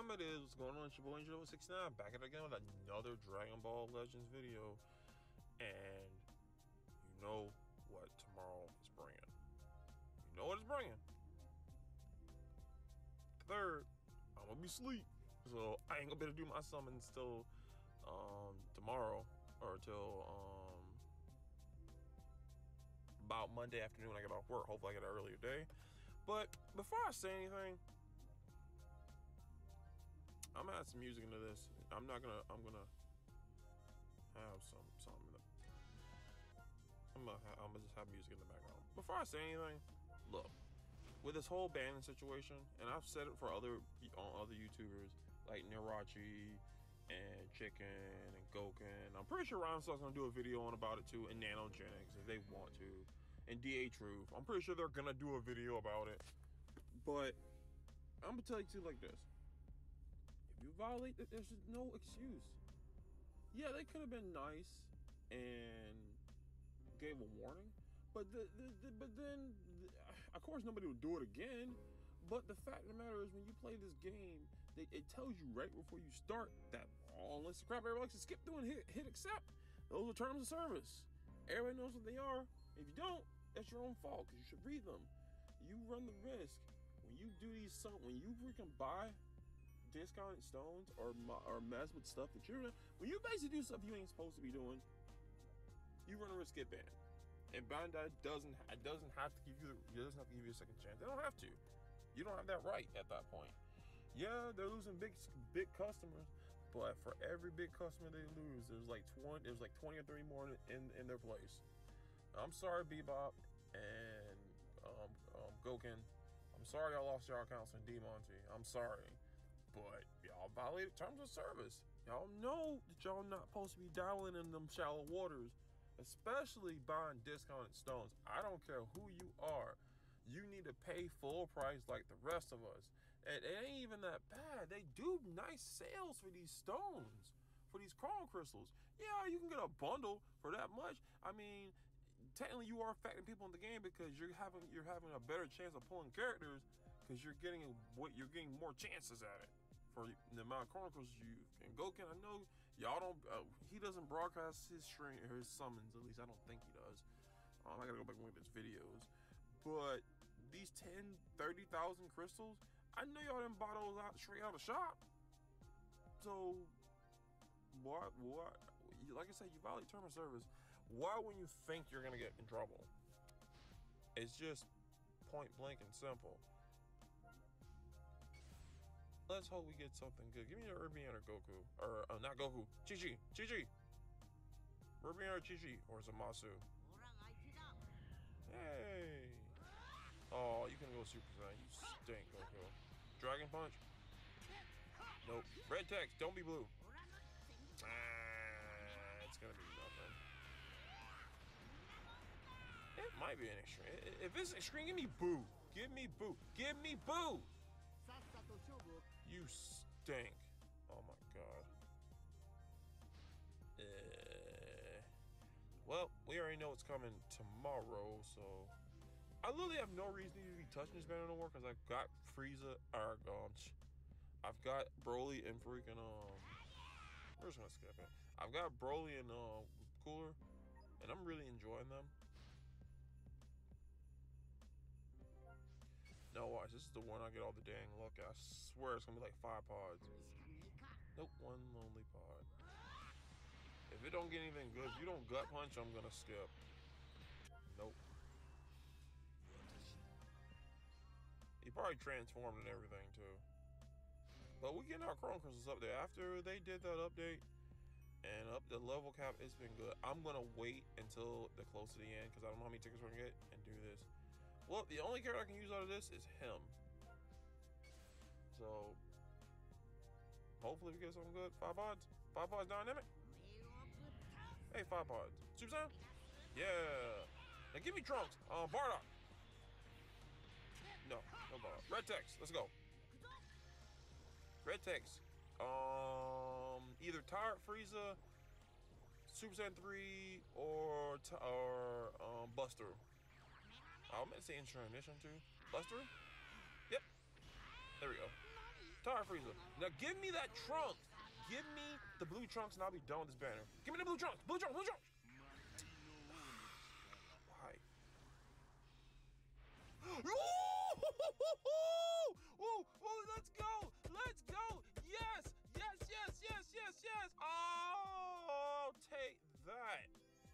time it is? What's going on? It's your boy Angel69 back at it again with another Dragon Ball Legends video. And you know what tomorrow is bringing. You know what it's bringing. Third, I'm gonna be asleep. So I ain't gonna be able to do my summons till tomorrow or till about Monday afternoon when I get off work. Hopefully I get an earlier day. But before I say anything, I'm gonna add some music into this. I'm gonna have something. I'm gonna just have music in the background. Before I say anything, look, with this whole banning situation, and I've said it for other YouTubers like Nirachi and Chicken and Goken. I'm pretty sure Rhymestar's gonna do a video on about it too, and Nanogenics if they want to, and DA Truth. I'm pretty sure they're gonna do a video about it. But I'm gonna tell you too like this. If you violate it, there's no excuse. Yeah, they could have been nice and gave a warning, but then of course nobody would do it again. But the fact of the matter is, when you play this game, it tells you right before you start that all this crap everybody likes to skip through and hit accept. Those are terms of service. Everybody knows what they are. If you don't, that's your own fault, because you should read them. You run the risk when you do these when you freaking buy discounted stones or mess with stuff that you're when you basically do stuff you ain't supposed to be doing, you run a risk get banned. And Bandai doesn't have to give you a second chance. They don't have to. You don't have that right at that point. Yeah, they're losing big customers, but for every big customer they lose, there's like 20 or 30 more in their place. I'm sorry, Bebop and Goken. I'm sorry y'all lost your accounts in D-Monty. I'm sorry. But y'all violated terms of service. Y'all know that y'all not supposed to be dabbling in them shallow waters, especially buying discounted stones. I don't care who you are. You need to pay full price like the rest of us. It ain't even that bad. They do nice sales for these stones, for these chrono crystals. Yeah, you can get a bundle for that much. I mean, technically you are affecting people in the game because you're having a better chance of pulling characters because you're getting more chances at it for the amount of chrono crystals you can. Goken, I know y'all don't. He doesn't broadcast his stream or his summons. At least I don't think he does. I gotta go back and look at his videos. But these 30,000 crystals, I know y'all didn't buy those straight out of the shop. So what? Like I said, you violate term of service. Why when you think you're gonna get in trouble? It's just point blank and simple. Let's hope we get something good. Give me a Rubian or Goku. Or not Goku. Chi-Chi. Rubian or Chi-Chi. Or Zamasu. Hey. Oh, you can go Super Saiyan. You stink, Goku. Dragon Punch. Nope. Red text. Don't be blue. It's gonna be nothing. It might be an extreme. If it's extreme, give me Boo. Give me Boo. Give me Boo. You stink. Oh my god. Well, we already know what's coming tomorrow, so I literally have no reason to be touching this banner no more because I've got Frieza, I've got Broly and freaking we're just gonna skip it. I've got Broly and Cooler, and I'm really enjoying them. No, watch, this is the one I get all the dang luck at. I swear it's gonna be like 5 pods. Nope, 1 lonely pod. If it don't get anything good, if you don't gut punch, I'm gonna skip. Nope. He probably transformed and everything too. But we getting our chrono crystals up there. After they did that update and up the level cap, it's been good. I'm gonna wait until the close to the end because I don't know how many tickets we're gonna get and do this. Well, the only character I can use out of this is him. So hopefully we get something good. 5 pods. 5 pods dynamic. Hey, 5 pods. Super Saiyan? Yeah. Now give me Trunks. Bardock. No Bardock. Red text. Let's go. Red text. Either Tyrant Frieza, Super Saiyan 3, or Buster. I meant to say Transmission too. Buster? Yep. There we go. Tire Frieza. Now give me that Trunks. Give me the blue Trunks and I'll be done with this banner. Give me the blue Trunks. Blue Trunks. Blue Trunks. Why? Ooh, let's go. Let's go. Yes. Yes, yes, yes, yes, yes. Oh, I'll take that.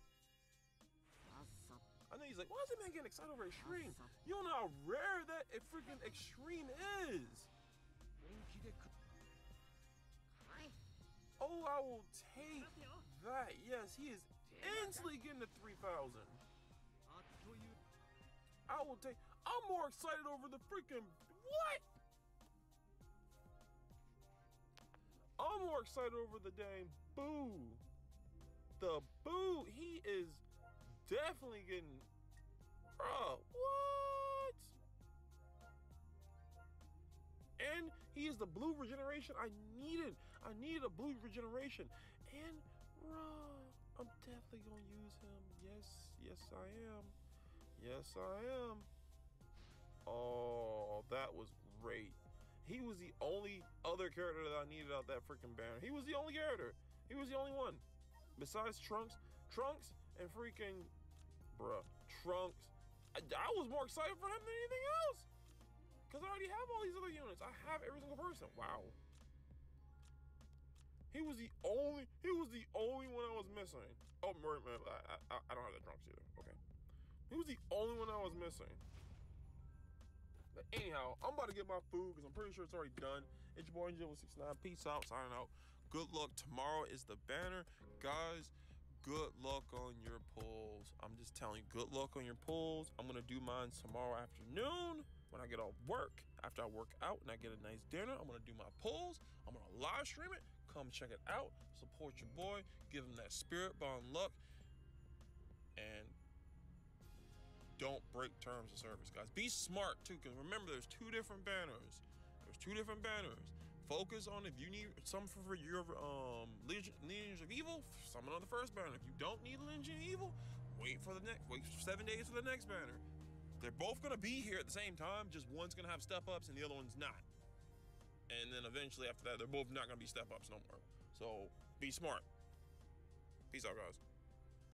I know he's like, why is that man getting excited over Extreme? You don't know how rare that freaking Extreme is. Oh, I will take that. Yes, he is instantly getting to 3,000. I will take. I'm more excited over the freaking what? I'm more excited over the dang Boo. The Boo, he is definitely getting. Bruh, what? And he is the blue regeneration I needed. I needed a blue regeneration. And, bruh, I'm definitely gonna use him. Yes, yes I am. Yes I am. Oh, that was great. He was the only other character that I needed out that freaking banner. He was the only character. He was the only one. Besides Trunks and freaking, bruh, Trunks. I was more excited for him than anything else. Because I already have all these other units. I have every single person. Wow. He was the only one I was missing. Oh, I don't have the Trunks either. Okay. He was the only one I was missing. But anyhow, I'm about to get my food because I'm pretty sure it's already done. It's your boy Angelo69. Peace out. Signing out. Good luck. Tomorrow is the banner. Guys, good luck on your pulls. I'm just telling you, good luck on your pulls. I'm going to do mine tomorrow afternoon when I get off work. After I work out and I get a nice dinner, I'm going to do my pulls. I'm going to live stream it. Come check it out. Support your boy. Give him that spirit bond luck. And don't break terms of service, guys. Be smart, too, because remember, there's two different banners. Focus on if you need something for your Lineage of Evil, summon on the first banner. If you don't need Lineage of Evil, wait 7 days for the next banner. They're both gonna be here at the same time, just one's gonna have step-ups and the other one's not. And then eventually after that, they're both not gonna be step-ups no more. So be smart. Peace out, guys.